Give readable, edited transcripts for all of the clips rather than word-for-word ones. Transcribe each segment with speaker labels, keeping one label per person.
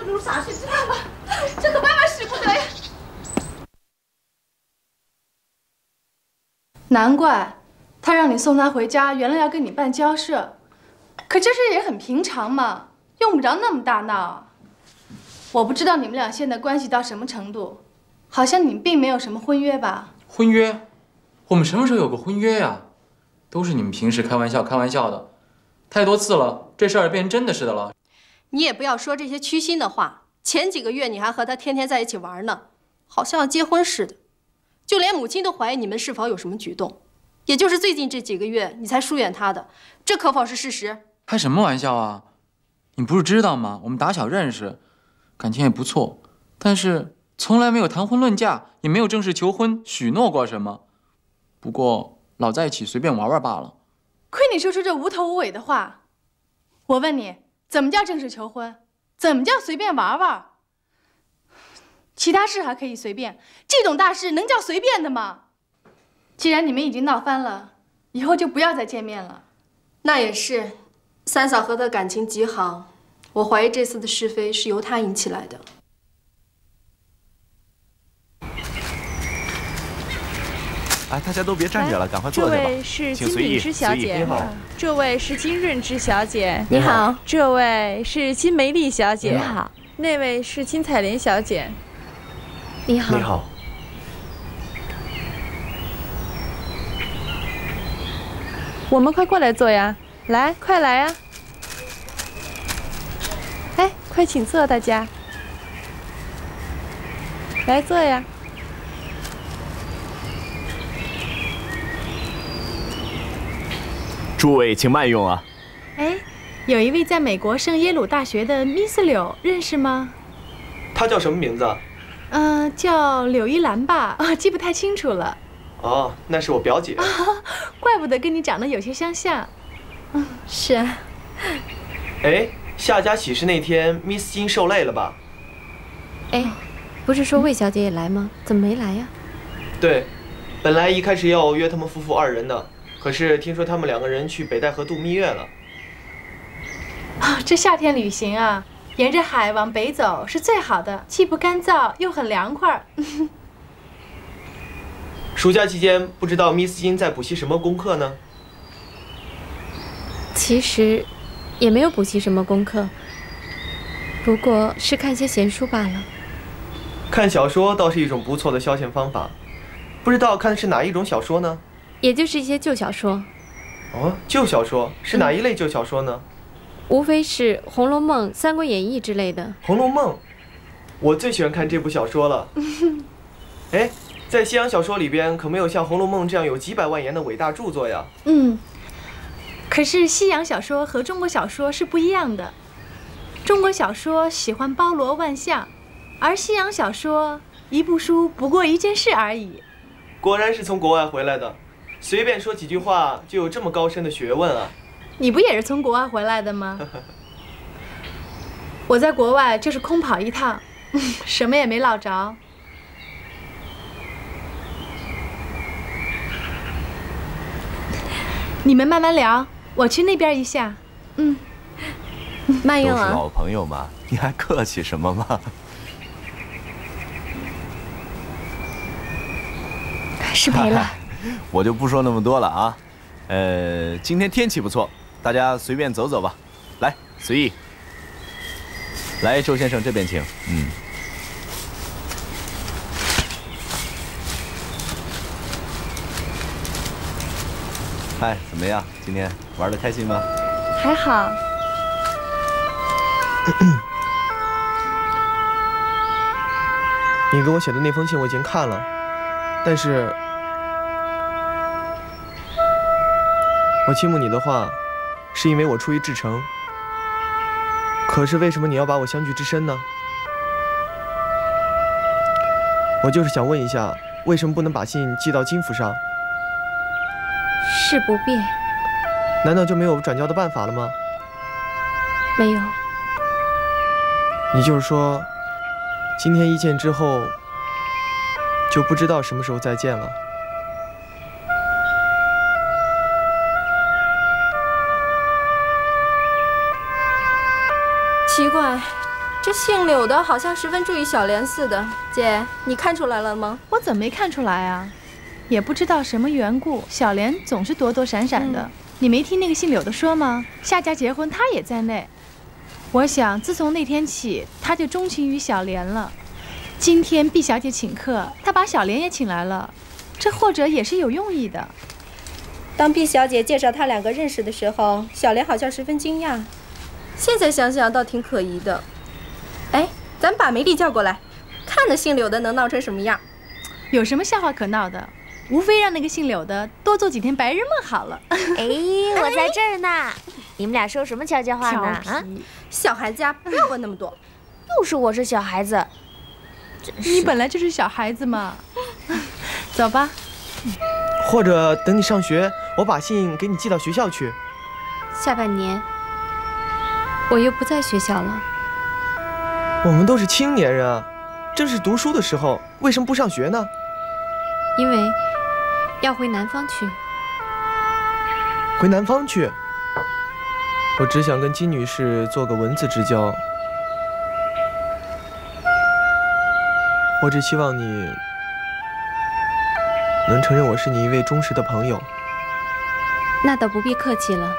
Speaker 1: 弄啥事？这办法，这可办法使不得呀！难怪他让你送他回家，原来要跟你办交涉。可这事也很平常嘛，用不着那么大闹。我不知道你们俩现在关系到什么程度，好像你们并没有什么婚约吧？
Speaker 2: 婚约？我们什么时候有个婚约呀？都是你们平时开玩笑的，太多次了，这事儿变成真的似的了。
Speaker 3: 你也不要说这些虚心的话。前几个月你还和他天天在一起玩呢，好像要结婚似的。就连母亲都怀疑你们是否有什么举动。也就是最近这几个月，你才疏远他的，这可否是事实？
Speaker 2: 开什么玩笑啊！你不是知道吗？我们打小认识，感情也不错，但是从来没有谈婚论嫁，也没有正式求婚许诺过什么。不过老在一起随便玩玩罢了。
Speaker 1: 亏你说出这无头无尾的话。我问你，怎么叫正式求婚？怎么叫随便玩玩？其他事还可以随便，这种大事能叫随便的吗？既然你们已经闹翻了，以后就不要再见面了。
Speaker 3: 那也是，三嫂和他感情极好，我怀疑这次的是非是由他引起来的。
Speaker 4: 哎，大家都别站着了，赶快坐下吧。
Speaker 5: 这位是金敏之小姐，
Speaker 4: 你好。
Speaker 5: 这位是金润之小姐，
Speaker 3: 你好。
Speaker 5: 这位是金梅丽小姐，
Speaker 3: 你好。
Speaker 5: 那位是金彩莲小姐，
Speaker 3: 你好。
Speaker 4: 你好。
Speaker 5: 我们快过来坐呀！来，快来呀！哎，快请坐，大家。来坐呀。
Speaker 4: 诸位请慢用啊。
Speaker 1: 哎，有一位在美国圣耶鲁大学的 Miss 柳，认识吗？
Speaker 6: 她叫什么名字？
Speaker 1: 叫柳依兰吧，记不太清楚了。
Speaker 6: 哦，那是我表姐。
Speaker 1: 怪不得跟你长得有些相像。
Speaker 3: 是啊。
Speaker 6: 哎，夏家喜事那天 ，Miss 金受累了吧？
Speaker 7: 哎，不是说魏小姐也来吗？怎么没来呀？
Speaker 6: 对，本来一开始要约他们夫妇二人的，可是听说他们两个人去北戴河度蜜月了。
Speaker 1: 这夏天旅行啊，沿着海往北走是最好的，既不干燥又很凉快。
Speaker 6: 暑假期间，不知道 Miss 金在补习什么功课呢？
Speaker 7: 其实，也没有补习什么功课，不过是看些闲书罢了。
Speaker 6: 看小说倒是一种不错的消遣方法，不知道看的是哪一种小说呢？
Speaker 7: 也就是一些旧小说。
Speaker 6: 哦，旧小说是哪一类旧小说呢？
Speaker 7: 无非是《红楼梦》《三国演义》之类的。《
Speaker 6: 红楼梦》，我最喜欢看这部小说了。哎。在西洋小说里边，可没有像《红楼梦》这样有几百万言的伟大著作呀。
Speaker 1: 可是西洋小说和中国小说是不一样的。中国小说喜欢包罗万象，而西洋小说一部书不过一件事而已。
Speaker 6: 果然是从国外回来的，随便说几句话就有这么高深的学问啊！
Speaker 1: 你不也是从国外回来的吗？我在国外就是空跑一趟，什么也没落着。你们慢慢聊，我去那边一下。
Speaker 7: 慢用啊。
Speaker 4: 都是老朋友嘛，你还客气什么嘛？
Speaker 7: 失陪了。
Speaker 4: 我就不说那么多了啊。今天天气不错，大家随便走走吧。来，随意。来，周先生这边请。嗨，怎么样？今天玩得开心吗？
Speaker 5: 还好。
Speaker 6: 你给我写的那封信我已经看了，但是我倾慕你的话，是因为我出于至诚。可是为什么你要把我相拒之身呢？我就是想问一下，为什么不能把信寄到金府上？
Speaker 7: 是不便。
Speaker 6: 难道就没有转交的办法了吗？
Speaker 7: 没有。
Speaker 6: 你就是说，今天一见之后，就不知道什么时候再见了。
Speaker 7: 奇怪，
Speaker 3: 这姓柳的好像十分注意小莲似的。姐，你看出来了吗？
Speaker 1: 我怎么没看出来啊？也不知道什么缘故，小莲总是躲躲闪闪的。你没听那个姓柳的说吗？夏家结婚，她也在内。我想，自从那天起，她就钟情于小莲了。今天毕小姐请客，她把小莲也请来了，这或者也是有用意的。
Speaker 3: 当毕小姐介绍他两个认识的时候，小莲好像十分惊讶。现在想想，倒挺可疑的。哎，咱把梅丽叫过来，看那姓柳的能闹成什么样。
Speaker 1: 有什么笑话可闹的？无非让那个姓柳的多做几天白日梦好了。
Speaker 8: 哎，我在这儿呢。你们俩说什么悄悄话呢？啊，
Speaker 3: 小孩子呀，不要问那么多。
Speaker 8: 又是我是小孩子，
Speaker 1: 你本来就是小孩子嘛。走吧。
Speaker 6: 或者等你上学，我把信给你寄到学校去。
Speaker 3: 下半年我又不在学校了。
Speaker 6: 我们都是青年人啊，正是读书的时候，为什么不上学呢？
Speaker 3: 因为要回南方去。
Speaker 6: 回南方去？我只想跟金女士做个文字之交。我只希望你能承认我是你一位忠实的朋友。
Speaker 3: 那倒不必客气了。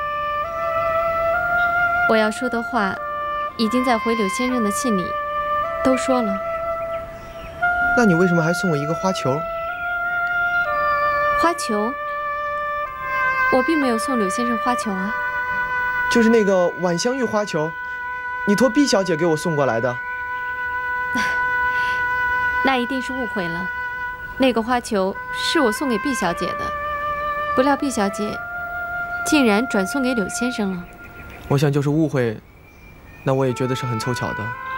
Speaker 3: 我要说的话，已经在回柳先生的信里都说了。
Speaker 6: 那你为什么还送我一个花球？
Speaker 3: 花球？我并没有送柳先生花球啊。
Speaker 6: 就是那个晚香玉花球，你托毕小姐给我送过来的。
Speaker 3: 那一定是误会了。那个花球是我送给毕小姐的，不料毕小姐竟然转送给柳先生了。
Speaker 6: 我想就是误会，那我也觉得是很凑巧的。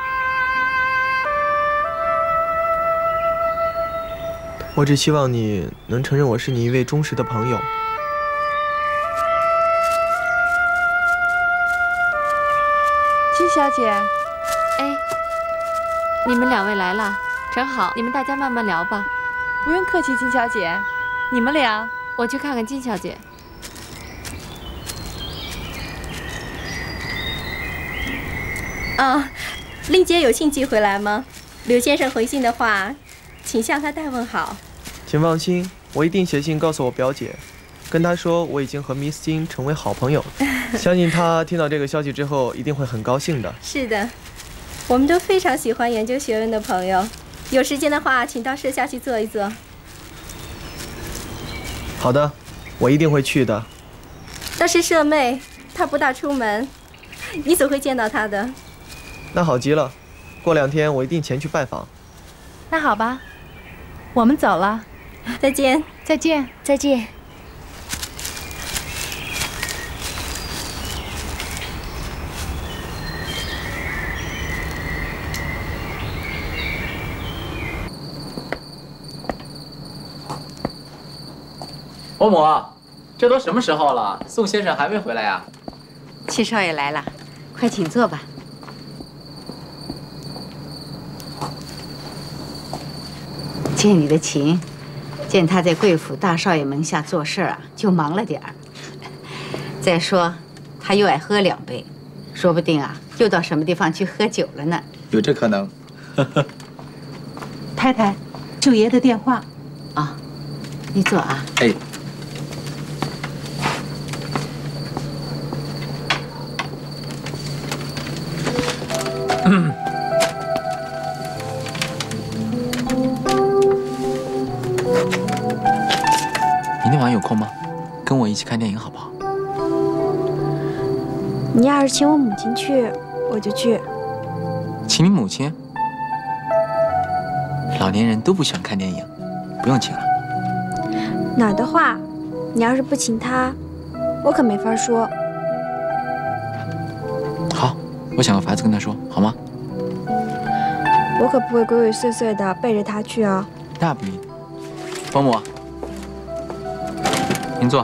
Speaker 6: 我只希望你能承认我是你一位忠实的朋友。
Speaker 5: 金小姐，
Speaker 3: 哎，你们两位来了，正好，你们大家慢慢聊吧。
Speaker 5: 不用客气，金小姐，你们俩，
Speaker 3: 我去看看金小姐。啊，令姐有信寄回来吗？柳先生回信的话，请向他代问好。
Speaker 6: 请放心，我一定写信告诉我表姐，跟她说我已经和 Miss 金成为好朋友了。相信她听到这个消息之后，一定会很高兴的。
Speaker 3: 是的，我们都非常喜欢研究学问的朋友。有时间的话，请到社下去坐一坐。
Speaker 6: 好的，我一定会去的。
Speaker 3: 倒是社妹，她不大出门，你总会见到她的。
Speaker 6: 那好极了，过2天我一定前去拜访。
Speaker 1: 那好吧，我们走了。
Speaker 3: 再见。
Speaker 1: 再见。
Speaker 8: 再见。
Speaker 2: 伯母，这都什么时候了？宋先生还没回来呀？
Speaker 9: 七少爷来了，快请坐吧。见你的情，见他在贵府大少爷门下做事啊，就忙了点儿。再说，他又爱喝2杯，说不定啊，又到什么地方去喝酒了呢。
Speaker 2: 有这可能。
Speaker 9: 太太，舅爷的电话。啊，你坐啊。
Speaker 2: 哎。明天晚上有空吗？跟我一起看电影好不好？
Speaker 10: 你要是请我母亲去，我就去。
Speaker 2: 请你母亲？老年人都不喜欢看电影，不用请了。
Speaker 10: 哪儿的话，你要是不请她，我可没法说。
Speaker 2: 好，我想个法子跟她说，好吗？
Speaker 10: 我可不会鬼鬼祟祟的背着她去啊。
Speaker 2: 那不一定。伯母，您坐。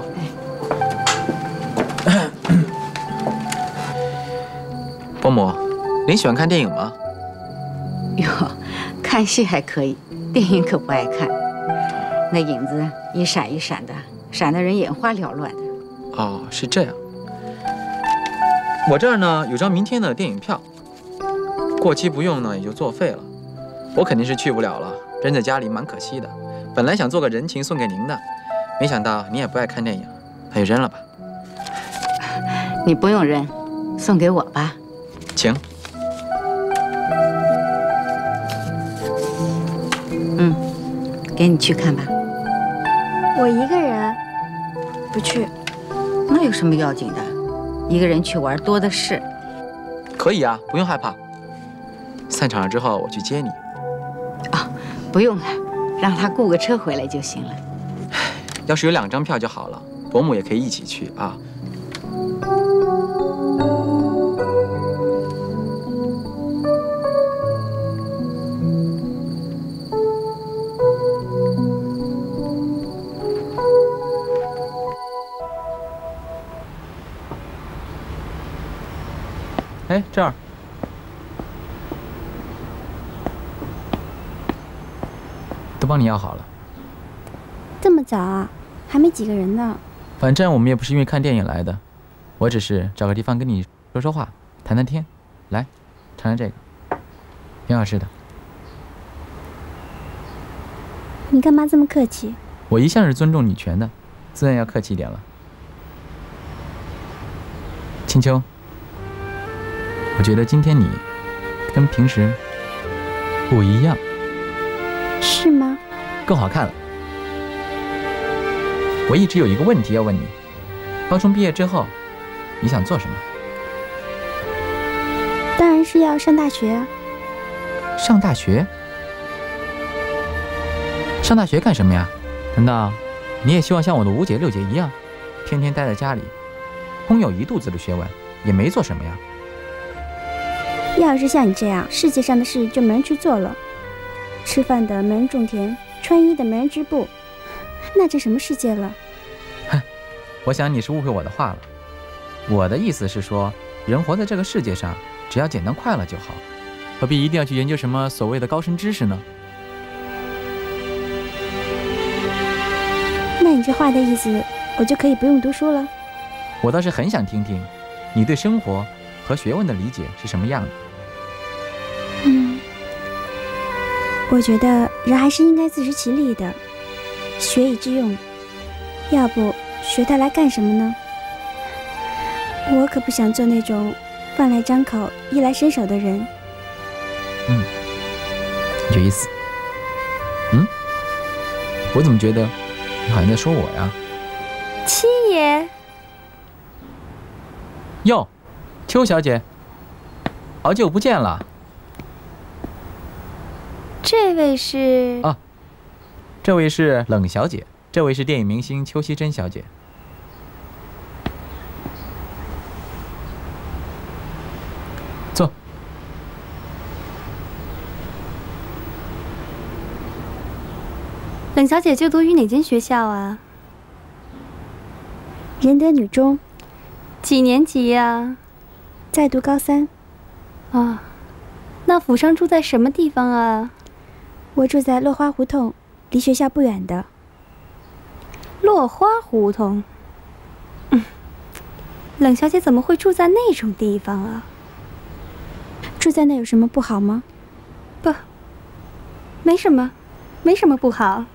Speaker 2: 伯母，您喜欢看电影吗？
Speaker 9: 哟，看戏还可以，电影可不爱看。那影子一闪一闪的，闪得人眼花缭乱的。
Speaker 2: 哦，是这样。我这儿呢有张明天的电影票， 过期不用呢，也就作废了。我肯定是去不了了，扔在家里蛮可惜的。本来想做个人情送给您的，没想到你也不爱看电影，那就扔了吧。
Speaker 9: 你不用扔，送给我吧。
Speaker 2: 请。
Speaker 9: 给你去看吧。
Speaker 10: 我一个人，不去。
Speaker 9: 那有什么要紧的？一个人去玩多的是。
Speaker 2: 可以啊，不用害怕。散场了之后我去接你。
Speaker 9: 啊，不用了，让他雇个车回来就行了。
Speaker 2: 要是有2张票就好了，伯母也可以一起去啊。哎，这儿。都帮你要好了。
Speaker 10: 这么早啊？还没几个人呢。
Speaker 2: 反正我们也不是因为看电影来的，我只是找个地方跟你说说话，谈谈天。来，尝尝这个，挺好吃的。
Speaker 10: 你干嘛这么客气？
Speaker 2: 我一向是尊重女权的，自然要客气一点了。青秋。我觉得今天你跟平时不一样，
Speaker 10: 是吗？
Speaker 2: 更好看了。我一直有一个问题要问你：高中毕业之后，你想做什么？
Speaker 10: 当然是要上大学啊。
Speaker 2: 上大学？上大学干什么呀？难道你也希望像我的5姐6姐一样，天天待在家里，空有一肚子的学问，也没做什么呀？
Speaker 10: 要是像你这样，世界上的事就没人去做了。吃饭的没人种田，穿衣的没人织布，那这什么世界了？
Speaker 2: 哼，我想你是误会我的话了。我的意思是说，人活在这个世界上，只要简单快乐就好，何必一定要去研究什么所谓的高深知识呢？
Speaker 10: 那你这话的意思，我就可以不用读书了？
Speaker 2: 我倒是很想听听，你对生活和学问的理解是什么样的。
Speaker 10: 我觉得人还是应该自食其力的，学以致用。要不学它来干什么呢？我可不想做那种饭来张口、衣来伸手的人。
Speaker 2: 有意思。我怎么觉得你好像在说我呀？
Speaker 10: 七爷。
Speaker 2: 哟，邱小姐，好久不见了。
Speaker 10: 这位是
Speaker 2: 啊，这位是冷小姐，这位是电影明星邱希珍小姐。坐。
Speaker 10: 冷小姐就读于哪间学校啊？仁德女中。几年级呀？在读高3。啊，那府上住在什么地方啊？我住在落花胡同，离学校不远的。落花胡同？冷小姐怎么会住在那种地方啊？住在那有什么不好吗？不，没什么，没什么不好。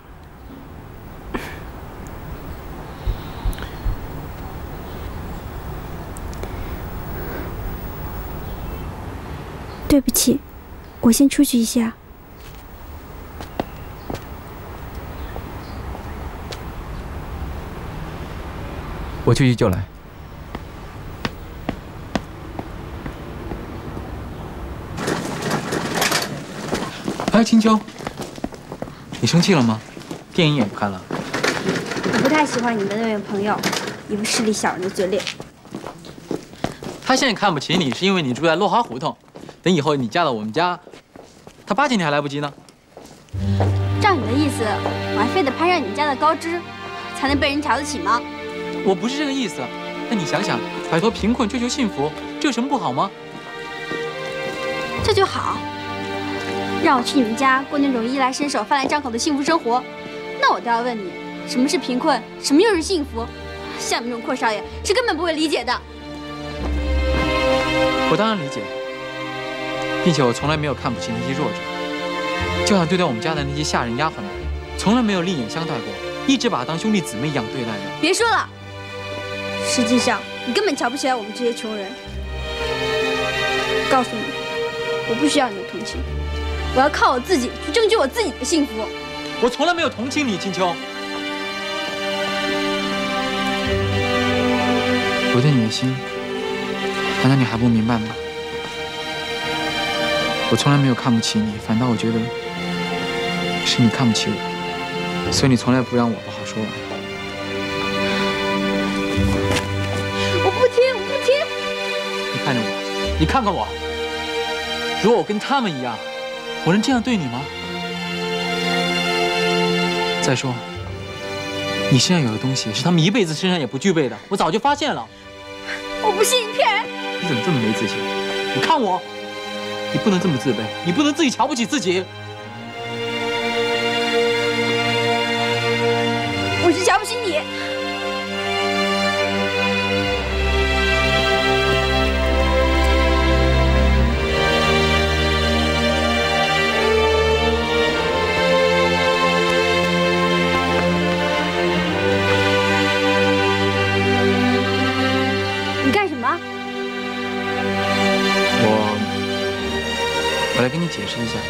Speaker 10: 对不起，我先出去一下。
Speaker 2: 我去就来。哎，青秋，你生气了吗？电影也不看了。
Speaker 10: 我不太喜欢你的那位朋友，一副势利小人的嘴脸。
Speaker 2: 他现在看不起你，是因为你住在落花胡同。等以后你嫁到我们家，他巴结你还来不及呢。
Speaker 10: 照你的意思，我还非得攀上你们家的高枝，才能被人瞧得起吗？
Speaker 2: 我不是这个意思。那你想想，摆脱贫困追求幸福，这有什么不好吗？
Speaker 10: 这就好。让我去你们家过那种衣来伸手、饭来张口的幸福生活，那我倒要问你，什么是贫困，什么又是幸福？像你这种阔少爷是根本不会理解的。
Speaker 2: 我当然理解， 并且我从来没有看不起那些弱者，就像对待我们家的那些下人丫鬟们，从来没有另眼相待过，一直把她当兄弟姊妹一样对待的。
Speaker 11: 别说了，实际上你根本瞧不起来我们这些穷人。告诉你，我不需要你的同情，我要靠我自己去争取我自己的幸福。
Speaker 2: 我从来没有同情你，青秋。我对你的心，难道你还不明白吗？我从来没有看不起你，反倒我觉得是你看不起我，所以你从来不让我把话说完。
Speaker 11: 我不听，我不听！
Speaker 2: 你看着我，你看看我，如果我跟他们一样，我能这样对你吗？再说，你身上有的东西是他们一辈子身上也不具备的，我早就发现了。
Speaker 11: 我不信你骗人！
Speaker 2: 你怎么这么没自信？你看我，你不能这么自卑，你不能自己瞧不起自己。
Speaker 11: 我是瞧不起你。你干什么？
Speaker 2: 我来跟你解释一下。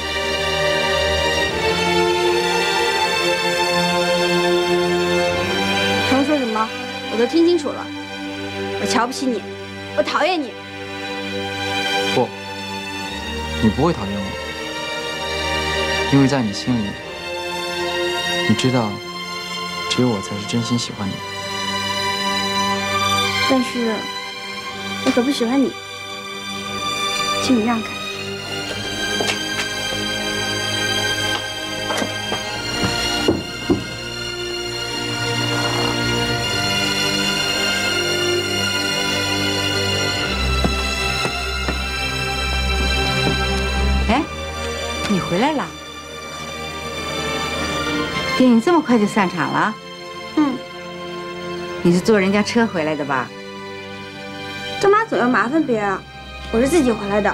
Speaker 11: 重说什么？我都听清楚了。我瞧不起你，我讨厌你。
Speaker 2: 不，你不会讨厌我，因为在你心里，你知道，只有我才是真心喜欢你的。
Speaker 11: 但是，我可不喜欢你，请你让开。
Speaker 9: 哎，你回来了？电影这么快就散场了？
Speaker 11: 嗯。
Speaker 9: 你是坐人家车回来的吧？
Speaker 11: 干嘛总要麻烦别人啊？我是自己回来的。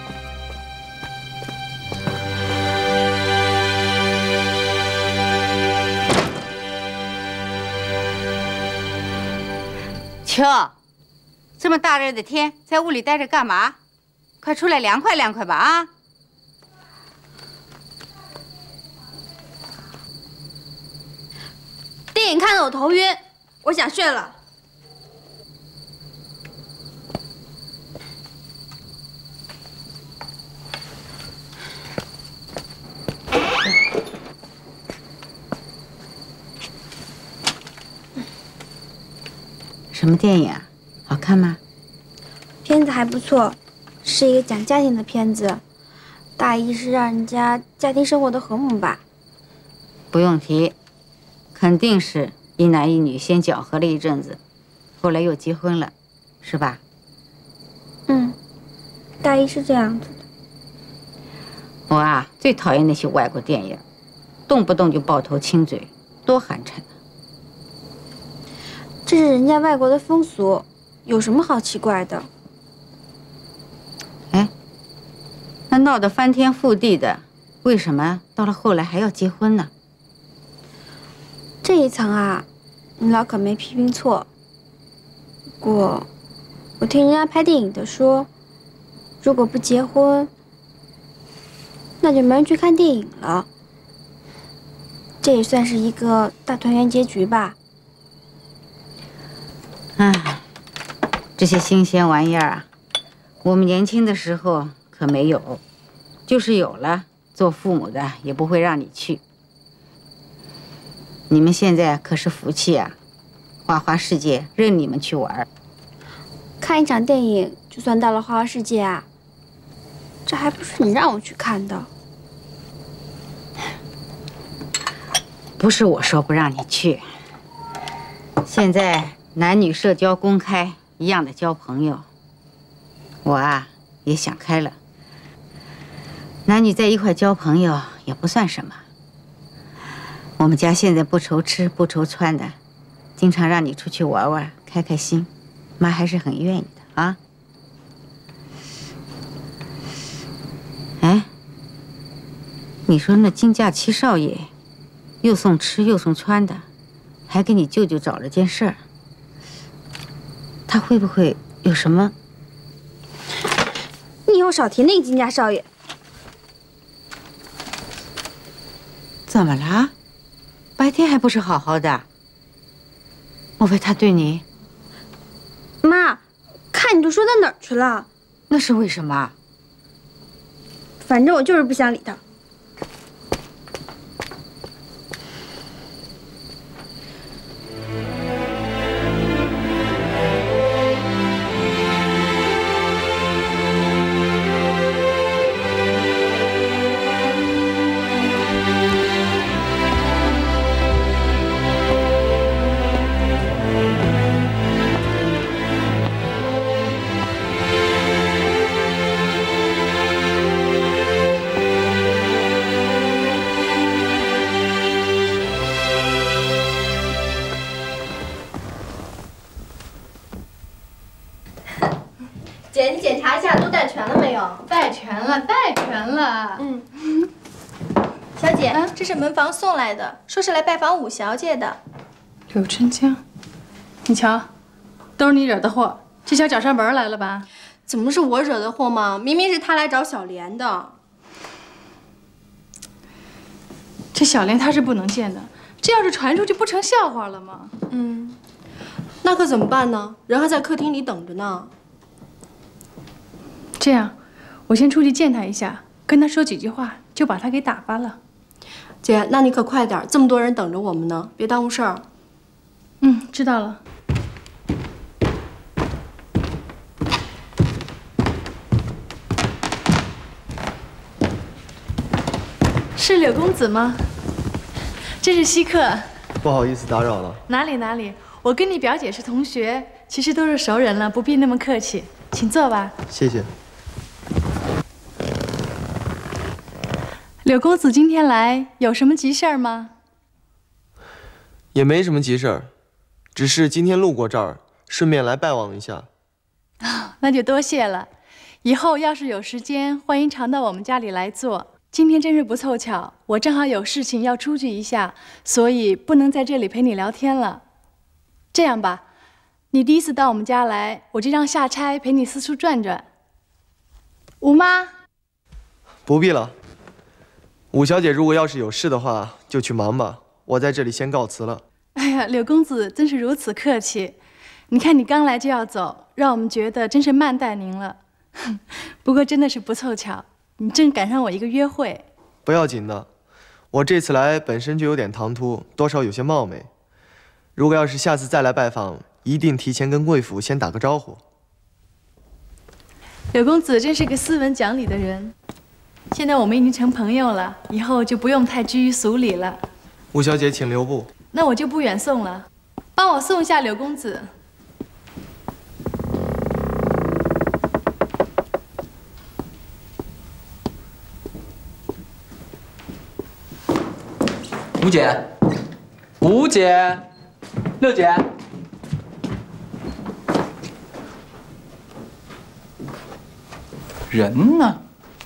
Speaker 9: 秋，这么大热的天，在屋里待着干嘛？快出来凉快凉快吧啊！
Speaker 11: 电影看得我头晕，我想睡了。
Speaker 9: 什么电影啊？好看吗？
Speaker 11: 片子还不错，是一个讲家庭的片子，大意是让人家家庭生活的和睦吧。
Speaker 9: 不用提，肯定是一男一女先搅和了一阵子，后来又结婚了，是吧？
Speaker 11: 嗯，大意是这样子的。
Speaker 9: 我啊，最讨厌那些外国电影，动不动就抱头亲嘴，多寒碜啊！
Speaker 11: 这是人家外国的风俗，有什么好奇怪的？
Speaker 9: 哎，那闹得翻天覆地的，为什么到了后来还要结婚呢？
Speaker 11: 这一层啊，你老可没批评错。不过，我听人家拍电影的说，如果不结婚，那就没人去看电影了。这也算是一个大团圆结局吧。
Speaker 9: 唉，这些新鲜玩意儿啊，我们年轻的时候可没有，就是有了，做父母的也不会让你去。你们现在可是福气啊，花花世界任你们去玩。
Speaker 11: 看一场电影就算到了花花世界啊？这还不是你让我去看的。
Speaker 9: 不是我说不让你去，现在男女社交公开，一样的交朋友。我啊也想开了，男女在一块交朋友也不算什么。我们家现在不愁吃不愁穿的，经常让你出去玩玩，开开心，妈还是很愿意的啊。 你说那金假期少爷，又送吃又送穿的，还给你舅舅找了件事儿，他会不会有什么？
Speaker 11: 你以后少提那个金家少爷。
Speaker 9: 怎么了？白天还不是好好的？莫非他对你？
Speaker 11: 妈，看你都说到哪儿去了？
Speaker 9: 那是为什么？
Speaker 11: 反正我就是不想理他。
Speaker 3: 姐，你检查一下都带全了没有？
Speaker 1: 带全了，带全了。
Speaker 3: 小姐，这是门房送来的，说是来拜访武小姐的。
Speaker 1: 柳春江，你瞧，都是你惹的祸，这小找上门来了吧？
Speaker 3: 怎么是我惹的祸吗？明明是他来找小莲的。
Speaker 1: 这小莲她是不能见的，这要是传出去，不成笑话了吗？
Speaker 3: 那可怎么办呢？人还在客厅里等着呢。
Speaker 1: 这样，我先出去见他一下，跟他说几句话，就把他给打发了。
Speaker 3: 姐，那你可快点，这么多人等着我们呢，别耽误事儿。
Speaker 1: 知道了。是柳公子吗？这是稀客。
Speaker 6: 不好意思打扰了。
Speaker 1: 哪里，我跟你表姐是同学，其实都是熟人了，不必那么客气，请坐吧。
Speaker 6: 谢谢。
Speaker 1: 柳公子今天来有什么急事儿吗？
Speaker 6: 也没什么急事儿，只是今天路过这儿，顺便来拜望一下。
Speaker 1: 那就多谢了。以后要是有时间，欢迎常到我们家里来坐。今天真是不凑巧，我正好有事情要出去一下，所以不能在这里陪你聊天了。这样吧，你第一次到我们家来，我就让夏差陪你四处转转。吴妈，
Speaker 6: 不必了。武小姐如果要是有事的话，就去忙吧，我在这里先告辞了。
Speaker 1: 哎呀，柳公子真是如此客气。你看你刚来就要走，让我们觉得真是慢待您了。不过真的是不凑巧，你正赶上我一个约会。
Speaker 6: 不要紧的，我这次来本身就有点唐突，多少有些冒昧。如果要是下次再来拜访，一定提前跟贵府先打个招呼。
Speaker 1: 柳公子真是个斯文讲理的人。现在我们已经成朋友了，以后就不用太拘于俗礼了。
Speaker 6: 吴小姐，请留步。
Speaker 1: 那我就不远送了，帮我送一下柳公子。
Speaker 2: 吴姐，吴姐，六姐，人呢？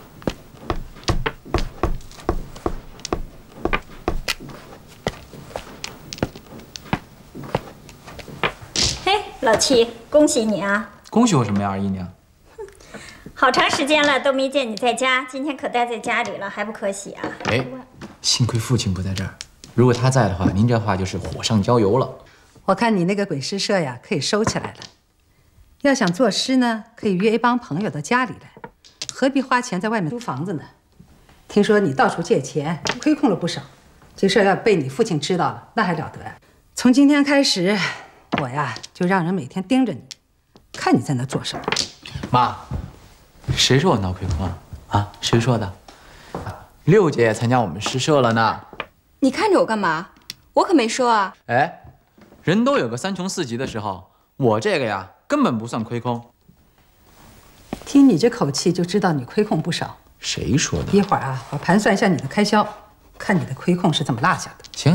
Speaker 12: 嘿，老七，恭喜你啊！
Speaker 2: 恭喜我什么呀，二姨娘？
Speaker 12: 好长时间了都没见你在家，今天可待在家里了，还不可喜啊？
Speaker 2: 哎，幸亏父亲不在这儿，如果他在的话，您这话就是火上浇油了。
Speaker 13: 我看你那个鬼诗社呀，可以收起来了。要想作诗呢，可以约一帮朋友到家里来，何必花钱在外面租房子呢？听说你到处借钱，亏空了不少，这事儿要被你父亲知道了，那还了得呀！从今天开始，我呀就让人每天盯着你，看你在那做什么。
Speaker 2: 妈，谁说我闹亏空啊？啊，谁说的？六姐也参加我们诗社了呢。
Speaker 11: 你看着我干嘛？我可没说啊。
Speaker 2: 哎，人都有个三穷四极的时候，我这个呀根本不算亏空。
Speaker 13: 听你这口气就知道你亏空不少。
Speaker 2: 谁说的？
Speaker 13: 一会儿啊，我盘算一下你的开销，看你的亏空是怎么落下的。
Speaker 2: 行。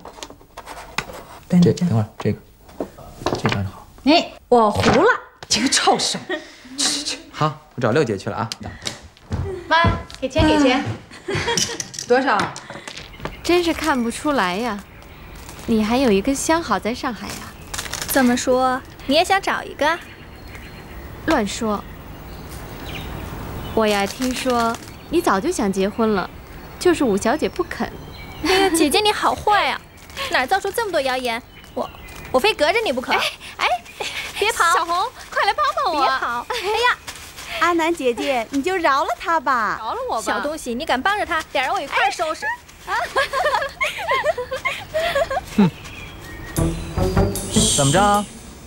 Speaker 2: 等会儿这张好。
Speaker 11: 哎，我糊了，
Speaker 13: 这个臭手。
Speaker 2: 好，我找六姐去了啊。
Speaker 1: 妈，给钱。
Speaker 13: 多少？
Speaker 7: 真是看不出来呀，你还有一个相好在上海呀？
Speaker 14: 这么说，你也想找一个？
Speaker 7: 乱说！我呀，听说你早就想结婚了，就是武小姐不肯。
Speaker 14: 哎呀，姐姐你好坏呀！哪儿造出这么多谣言？我非隔着你不可！哎，别跑！
Speaker 7: 小红，快来帮帮我！
Speaker 14: 别跑！哎呀，
Speaker 15: 阿南姐姐，你就饶了他吧！
Speaker 7: 饶了我吧！
Speaker 14: 小东西，你敢帮着他，俩人我一块收拾！
Speaker 2: 哼，怎么着？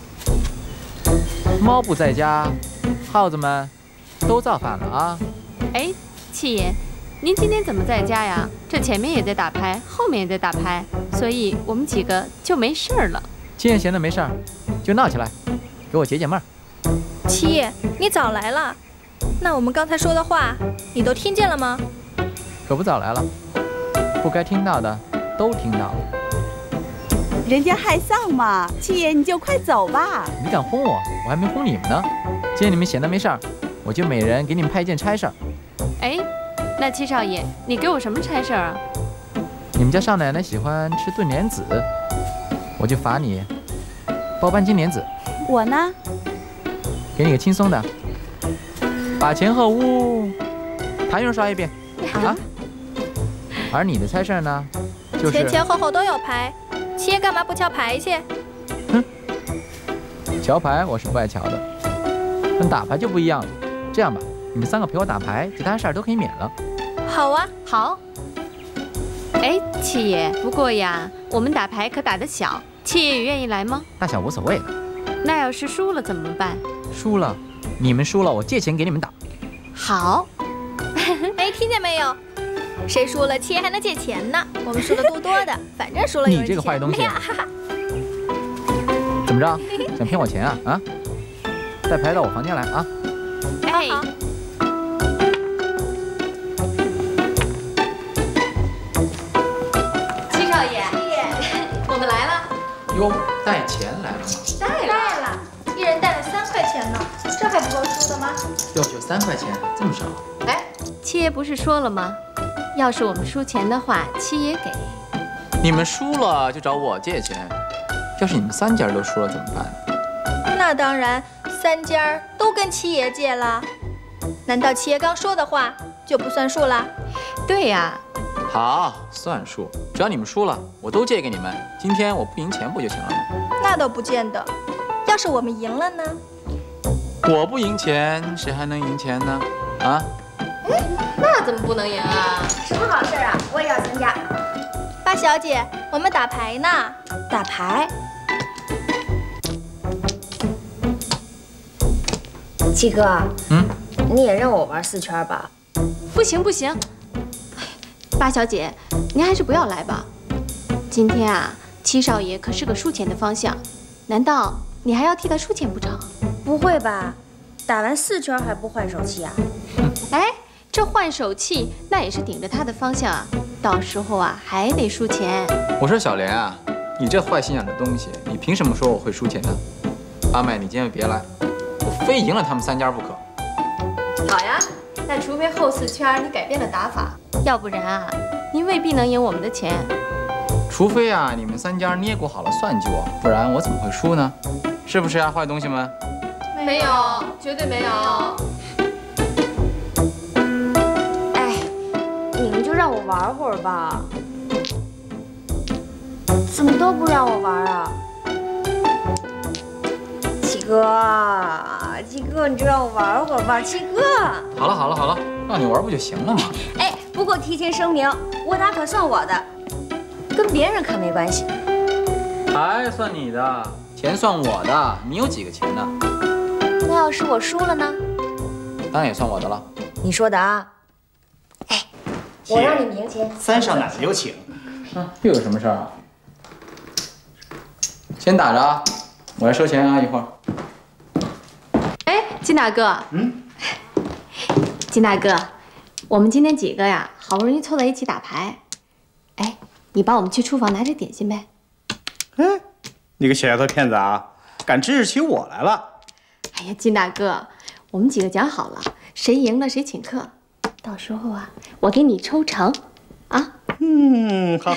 Speaker 2: 猫不在家，耗子们都造反了啊！
Speaker 7: 哎，七爷，您今天怎么在家呀？这前面也在打牌，后面也在打牌，所以我们几个就没事儿了。
Speaker 2: 今天闲的没事儿，就闹起来，给我解解闷儿。
Speaker 14: 七爷，你早来了，那我们刚才说的话，你都听见了吗？
Speaker 2: 可不早来了，不该听到的都听到了。
Speaker 15: 人家害臊嘛，七爷你就快走吧。
Speaker 2: 你敢轰我，我还没轰你们呢。今天你们闲的没事儿，我就每人给你们派一件差事儿。
Speaker 7: 哎，那七少爷，你给我什么差事儿啊？
Speaker 2: 你们家少奶奶喜欢吃炖莲子，我就罚你包半斤莲子。
Speaker 15: 我呢？
Speaker 2: 给你个轻松的，把前后屋盘用刷一遍啊。而你的差事呢，就是
Speaker 14: 前后都有牌，七爷干嘛不敲牌去？
Speaker 2: 哼，瞧牌我是不爱瞧的，但打牌就不一样了。这样吧，你们3个陪我打牌，其他事儿都可以免了。
Speaker 14: 好啊，
Speaker 7: 好。哎，七爷，不过呀，我们打牌可打得小，七爷也愿意来吗？
Speaker 2: 大小无所谓的。
Speaker 7: 那要是输了怎么办？
Speaker 2: 输了，你们输了，我借钱给你们打。
Speaker 7: 好。
Speaker 14: 哎，听见没有？谁输了，七爷还能借钱呢。我们输的够多的，反正输了有人
Speaker 2: 你这个坏东西！怎么着？想骗我钱啊？啊！带牌到我房间来啊！
Speaker 7: 哎。七少爷，我们来了。
Speaker 2: 哟，带钱来了吗？
Speaker 14: 带了，一人带了3块钱呢，这还不够输的吗？
Speaker 2: 哟，就3块钱，这么少？
Speaker 7: 哎，七爷不是说了吗？要是我们输钱的话，七爷给。
Speaker 2: 你们输了就找我借钱，要是你们3家都输了怎么办？
Speaker 14: 那当然，3家都跟七爷借了。难道七爷刚说的话就不算数了？
Speaker 7: 对呀。
Speaker 2: 好，算数。只要你们输了，我都借给你们。今天我不赢钱不就行了吗？
Speaker 14: 那倒不见得。要是我们赢了呢？
Speaker 2: 我不赢钱，谁还能赢钱呢？啊？
Speaker 7: 那怎么不能赢啊？
Speaker 8: 什么好事啊！我也要参加。
Speaker 14: 八小姐，我们打牌呢。
Speaker 8: 打牌？七哥，你也让我玩4圈吧？
Speaker 7: 不行不行，八小姐，您还是不要来吧。今天啊，七少爷可是个输钱的方向，难道你还要替他输钱不成？
Speaker 8: 不会吧？打完4圈还不换手气啊？
Speaker 7: 哎，这换手气那也是顶着他的方向啊，到时候啊还得输钱。
Speaker 2: 我说小莲啊，你这坏心眼的东西，你凭什么说我会输钱呢？阿妹，你今天别来，我非赢了他们3家不可。
Speaker 7: 好呀，那除非后4圈你改变了打法，要不然啊，您未必能赢我们的钱。
Speaker 2: 除非啊，你们3家捏鼓好了算计我，不然我怎么会输呢？是不是啊，坏东西们？
Speaker 7: 没有，绝对没有。
Speaker 8: 哎，你们就让我玩会儿吧。怎么都不让我玩啊？七哥，你就让我玩会儿吧，七哥。
Speaker 2: 好了，让你玩不就行了吗？
Speaker 8: 哎，不过提前声明，我打可算我的，跟别人可没关系。
Speaker 2: 牌算你的，钱算我的，你有几个钱呢？
Speaker 8: 那要是我输了呢？
Speaker 2: 当然也算我的了。
Speaker 8: 你说的啊。哎，我让你赢钱。
Speaker 16: 3少奶奶有请。
Speaker 2: 又有什么事儿啊？先打着啊，我来收钱啊，一会儿。
Speaker 7: 哎，金大哥，金大哥，我们今天几个呀，好不容易凑在一起打牌，哎，你帮我们去厨房拿点点心呗。
Speaker 16: 你个小丫头片子啊，敢指使起我来了？
Speaker 7: 哎呀，金大哥，我们几个讲好了，谁赢了谁请客，到时候啊，我给你抽成， 啊？
Speaker 16: 好，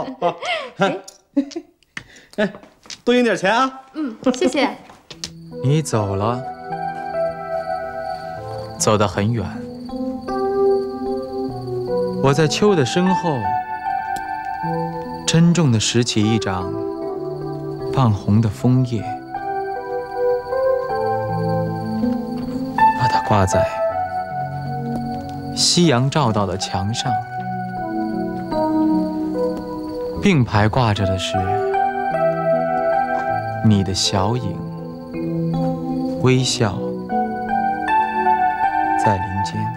Speaker 16: 哎，多赢点钱啊！
Speaker 7: 谢谢。
Speaker 2: 你走了，走得很远。我在秋的身后，珍重地拾起一掌泛红的枫叶，把它挂在夕阳照到的墙上。并排挂着的是你的小影，微笑在林间。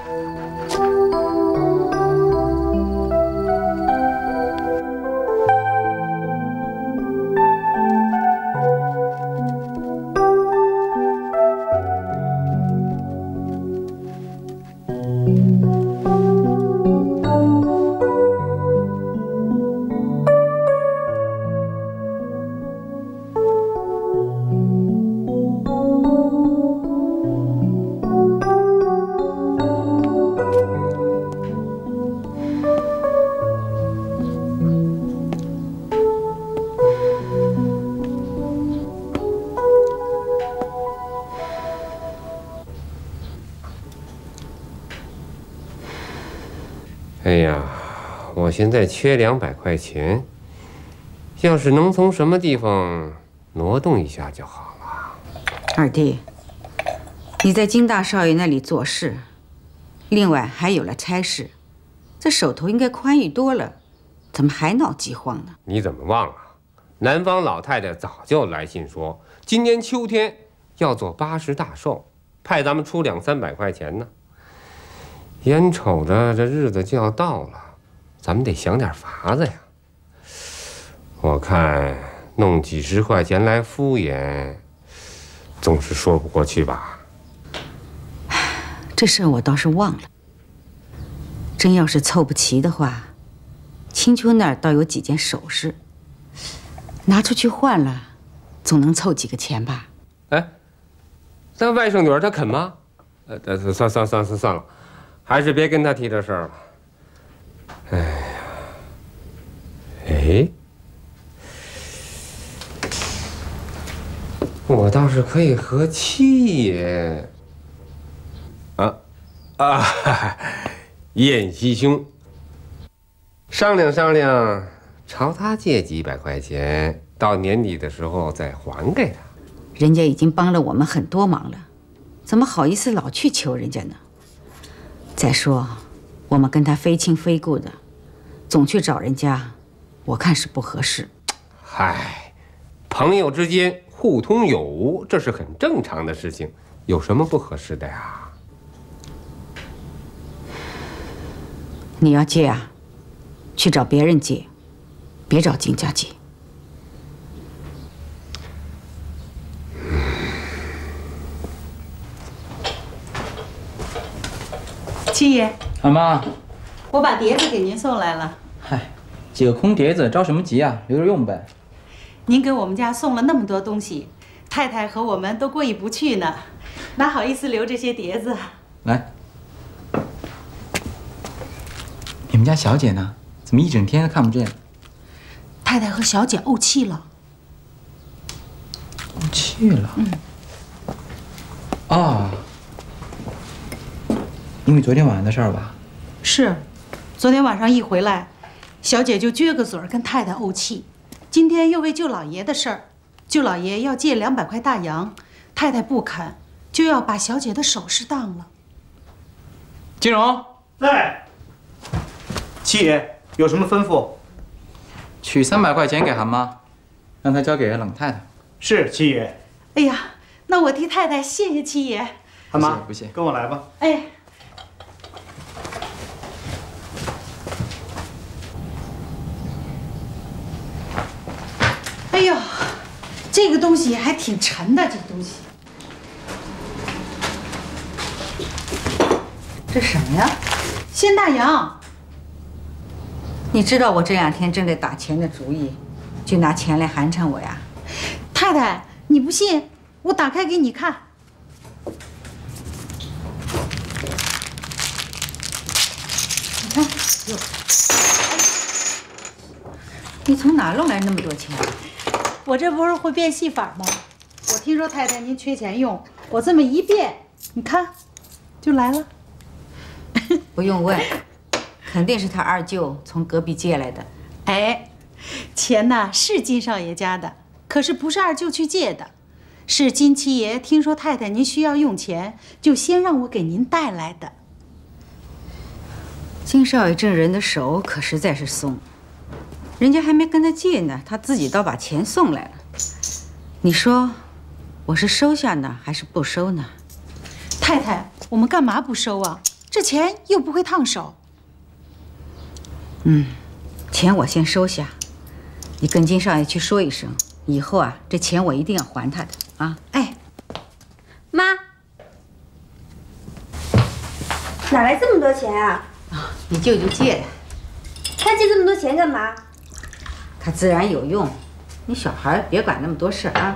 Speaker 17: 哎呀，我现在缺200块钱，要是能从什么地方挪动一下就好了。
Speaker 9: 二弟，你在金大少爷那里做事，另外还有了差事，这手头应该宽裕多了，怎么还闹饥荒呢？
Speaker 17: 你怎么忘了？南方老太太早就来信说，今年秋天要做80大寿，派咱们出200-300块钱呢。眼瞅着这日子就要到了，咱们得想点法子呀。我看弄几10块钱来敷衍，总是说不过去吧？
Speaker 9: 这事我倒是忘了。真要是凑不齐的话，青秋那儿倒有几件首饰，拿出去换了，总能凑几个钱吧？
Speaker 17: 哎，那外甥女儿她肯吗？算了。还是别跟他提这事儿了。哎呀，哎，我倒是可以和七爷燕西兄商量，朝他借几百块钱，到年底的时候再还给他。
Speaker 9: 人家已经帮了我们很多忙了，怎么好意思老去求人家呢？再说，我们跟他非亲非故的，总去找人家，我看是不合适。
Speaker 17: 嗨，朋友之间互通有无，这是很正常的事情，有什么不合适的呀？
Speaker 9: 你要借啊，去找别人借，别找金家借。
Speaker 13: 七爷，
Speaker 2: 俺妈，
Speaker 13: 我把碟子给您送来了。
Speaker 2: 嗨，几个空碟子着什么急啊？留着用呗。
Speaker 13: 您给我们家送了那么多东西，太太和我们都过意不去呢，哪好意思留这些碟子？
Speaker 2: 来，你们家小姐呢？怎么一整天都看不见？
Speaker 13: 太太和小姐怄气了。
Speaker 2: 怄气了？啊。因为昨天晚上的事儿吧？
Speaker 13: 是，昨天晚上一回来，小姐就撅个嘴儿跟太太怄气。今天又为舅老爷的事儿，舅老爷要借200块大洋，太太不肯，就要把小姐的首饰当了。
Speaker 2: 金荣
Speaker 16: 在。七爷有什么吩咐？
Speaker 2: 取300块钱给韩妈，让她交给冷太太。
Speaker 16: 是，七爷。
Speaker 13: 哎呀，那我替太太谢谢七爷。
Speaker 16: 韩妈，
Speaker 2: 不谢，
Speaker 16: 跟我来吧。
Speaker 13: 哎。哎呦，这个东西还挺沉的，这个东西。这什么呀？鲜大洋。
Speaker 9: 你知道我这2天正在打钱的主意，就拿钱来寒碜我呀？
Speaker 13: 太太，你不信，我打开给你看。你看。
Speaker 9: 哟，你从哪弄来那么多钱？
Speaker 18: 我这不是会变戏法吗？我听说太太您缺钱用，我这么一变，你看，就来了。
Speaker 9: 不用问，肯定是他二舅从隔壁借来的。
Speaker 18: 哎，钱呢是金少爷家的，可是不是二舅去借的，是金七爷听说太太您需要用钱，就先让我给您带来的。
Speaker 9: 金少爷这人的手可实在是松，人家还没跟他借呢，他自己倒把钱送来了。你说，我是收下呢，还是不收呢？
Speaker 18: 太太，我们干嘛不收啊？这钱又不会烫手。
Speaker 9: 钱我先收下，你跟金少爷去说一声，以后啊，这钱我一定要还他的啊！
Speaker 11: 哎，妈，哪来这么多钱啊？
Speaker 9: 你舅舅借的。
Speaker 11: 他借这么多钱干嘛？
Speaker 9: 他自然有用，你小孩别管那么多事啊。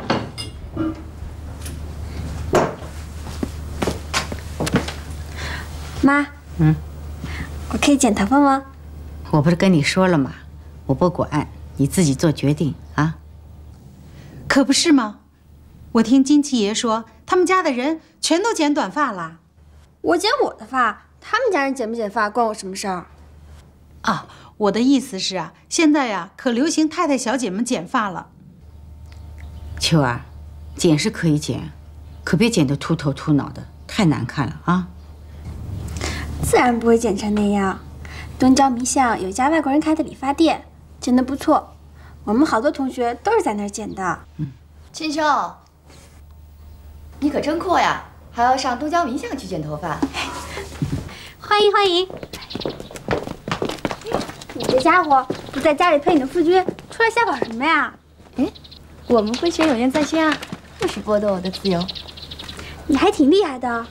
Speaker 11: 妈，我可以剪头发吗？
Speaker 9: 我不是跟你说了吗？我不管，你自己做决定啊。
Speaker 18: 可不是吗？我听金七爷说，他们家的人全都剪短发了。
Speaker 11: 我剪我的发，他们家人剪不剪发关我什么事儿？
Speaker 18: 啊，我的意思是啊，现在呀，可流行太太小姐们剪发了。
Speaker 9: 秋儿，剪是可以剪，可别剪得秃头秃脑的，太难看了啊。
Speaker 11: 自然不会剪成那样。东郊迷巷有一家外国人开的理发店，剪得不错，我们好多同学都是在那儿剪的。
Speaker 19: 秦秋，你可真阔呀，还要上东郊迷巷去剪头发。
Speaker 11: 欢迎欢迎！你这家伙不在家里陪你的夫君，出来瞎跑什么呀？
Speaker 19: 哎，我们婚前有约在先啊，不许剥夺我的自由。
Speaker 11: 你还挺厉害的。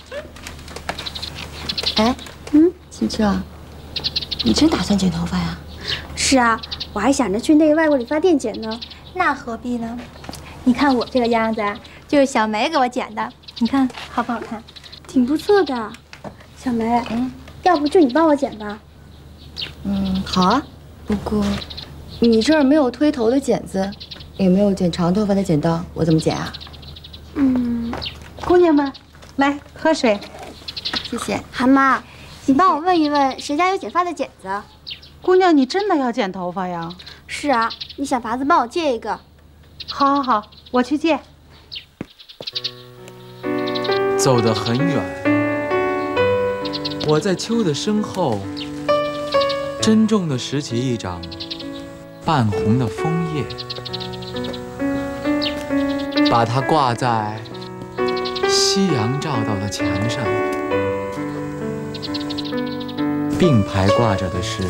Speaker 19: 哎，秦秋，你真打算剪头发呀？
Speaker 11: 是啊，我还想着去那个外国理发店剪呢。
Speaker 14: 那何必呢？你看我这个样子啊，就是小梅给我剪的，你看好不好看？
Speaker 11: 挺不错的。小梅，要不就你帮我剪吧。
Speaker 19: 好啊。不过，你这儿没有推头的剪子，也没有剪长头发的剪刀，我怎么剪啊？
Speaker 18: 姑娘们，来喝水。
Speaker 19: 谢谢。
Speaker 11: 韩妈，你帮我问一问谁家有剪发的剪子？
Speaker 18: 姑娘，你真的要剪头发呀？
Speaker 11: 是啊，你想法子帮我借一个。
Speaker 18: 好，好，好，我去借。
Speaker 2: 走得很远，我在秋的身后，珍重地拾起一掌半红的枫叶，把它挂在夕阳照到的墙上。并排挂着的是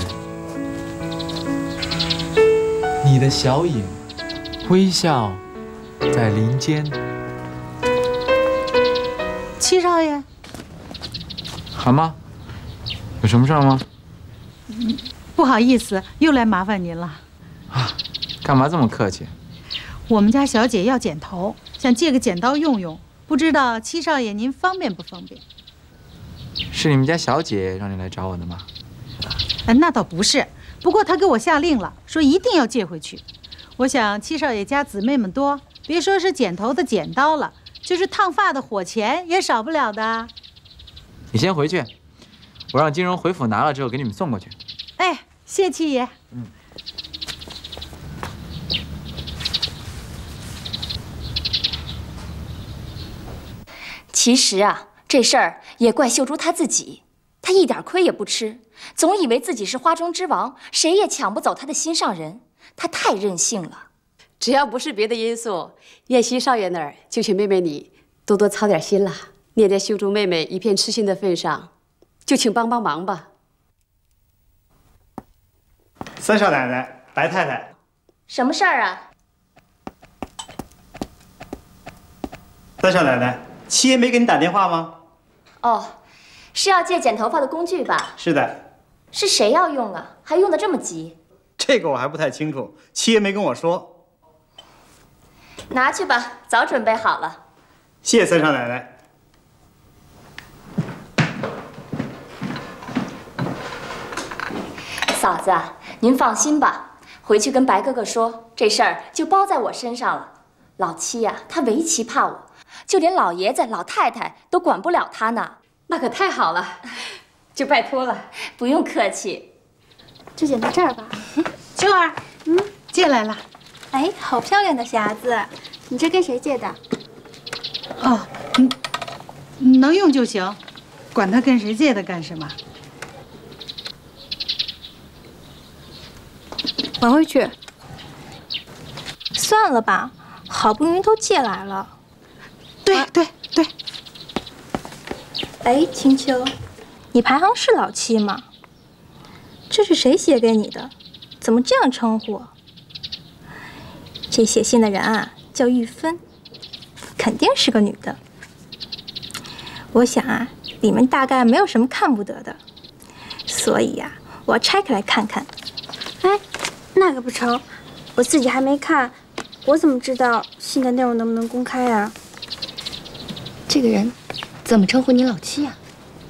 Speaker 2: 你的小影，微笑在林间。
Speaker 18: 七少爷，
Speaker 2: 韩妈，有什么事吗？
Speaker 18: 不好意思，又来麻烦您了。
Speaker 2: 干嘛这么客气？
Speaker 18: 我们家小姐要剪头，想借个剪刀用用，不知道七少爷您方便不方便？
Speaker 2: 是你们家小姐让你来找我的吗？
Speaker 18: 那倒不是，不过她给我下令了，说一定要借回去。我想七少爷家姊妹们多，别说是剪头的剪刀了，就是烫发的火钳也少不了的。
Speaker 2: 你先回去，我让金荣回府拿了之后给你们送过去。
Speaker 18: 哎，谢七爷。
Speaker 7: 其实啊，这事儿也怪秀珠她自己，她一点亏也不吃，总以为自己是花中之王，谁也抢不走她的心上人，她太任性了。
Speaker 20: 只要不是别的因素，燕西少爷那儿就请妹妹你多多操点心了。念在秀珠妹妹一片痴心的份上，就请帮帮忙吧。
Speaker 16: 三少奶奶，白太太，
Speaker 7: 什么事儿啊？
Speaker 16: 三少奶奶，七爷没给你打电话吗？
Speaker 7: 哦，是要借剪头发的工具吧？
Speaker 16: 是的。
Speaker 7: 是谁要用啊？还用得这么急？
Speaker 16: 这个我还不太清楚，七爷没跟我说。
Speaker 7: 拿去吧，早准备好了。
Speaker 16: 谢谢三少奶奶。
Speaker 14: 嫂子，您放心吧，回去跟白哥哥说，这事儿就包在我身上了。老七呀，他围棋怕我，就连老爷子、老太太都管不了他呢。
Speaker 3: 那可太好了，就拜托了。
Speaker 14: 不用客气，
Speaker 11: 就剪到这儿吧。
Speaker 18: 秋儿，借来了。
Speaker 14: 哎，好漂亮的匣子，
Speaker 11: 你这跟谁借的？
Speaker 18: 哦，能用就行，管他跟谁借的干什么？
Speaker 14: 还回去。算了吧，好不容易都借来了。
Speaker 18: 对对对。
Speaker 14: 哎，青秋，你排行是老七吗？这是谁写给你的？怎么这样称呼？这写信的人啊，叫玉芬，肯定是个女的。我想啊，里面大概没有什么看不得的，所以呀，我要拆开来看看。
Speaker 11: 哎，那可不成，我自己还没看，我怎么知道信的内容能不能公开啊？
Speaker 19: 这个人怎么称呼你老七呀？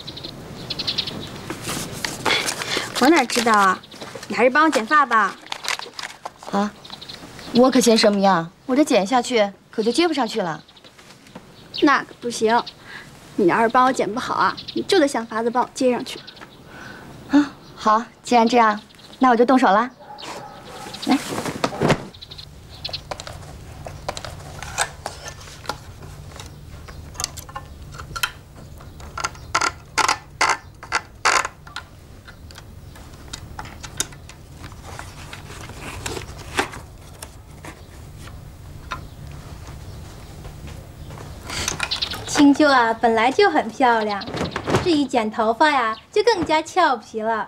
Speaker 11: 我哪知道啊？你还是帮我剪发吧。
Speaker 19: 啊，我可嫌什么呀？我这剪下去可就接不上去了。
Speaker 11: 那可不行，你要是帮我剪不好啊，你就得想法子帮我接上去。
Speaker 19: 啊，好，既然这样，那我就动手了。来。
Speaker 14: 青秋啊，本来就很漂亮，这一剪头发呀，就更加俏皮了。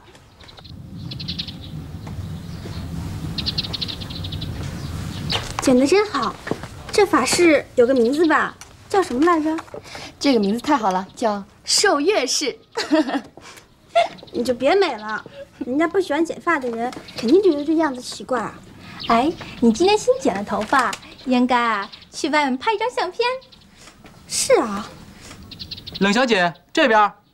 Speaker 11: 剪得真好，这发饰有个名字吧？叫什么来着？
Speaker 19: 这个名字太好了，叫寿月式。
Speaker 11: 你就别美了，人家不喜欢剪发的人肯定觉得这样子奇怪。
Speaker 14: 哎，你今天新剪了头发，应该啊去外面拍一张相片。
Speaker 11: 是啊。
Speaker 2: 冷小姐这边。